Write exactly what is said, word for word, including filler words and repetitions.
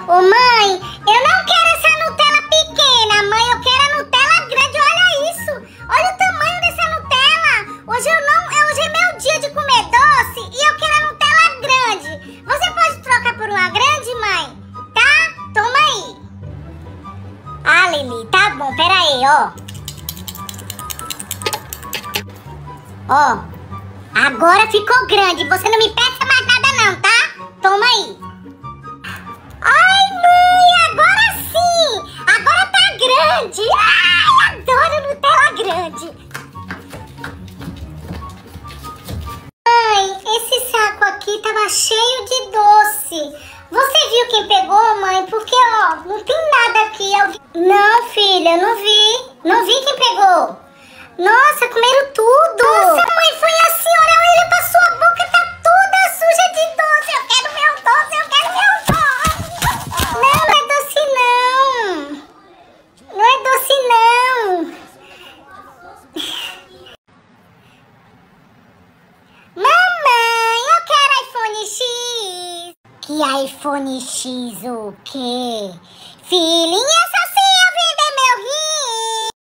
Ô mãe, eu não quero essa Nutella pequena, mãe, eu quero a Nutella grande, olha isso. Olha o tamanho dessa Nutella. Hoje eu não, hoje é meu dia de comer doce e eu quero a Nutella grande. Você pode trocar por uma grande, mãe? Tá? Toma aí. Ah, Lili, tá bom, pera aí, ó. Ó, agora ficou grande, você não me peça mais nada não, tá? Toma aí. Ai, mãe, agora sim! Agora tá grande! Ai, adoro Nutella grande! Mãe, esse saco aqui tava cheio de doce. Você viu quem pegou, mãe? Porque, ó, não tem nada aqui. Eu... Não, filha, eu não vi. Não vi quem pegou. Nossa, comeram tudo! Nossa, mãe, foi a senhora olha pra sua boca, tá toda suja de doce. Eu quero meu doce, eu quero meu doce! Não, não é doce não! Não é doce não! Mamãe, eu quero iPhone X! Que iPhone X o quê? Filhinha, só se eu vender meu rim!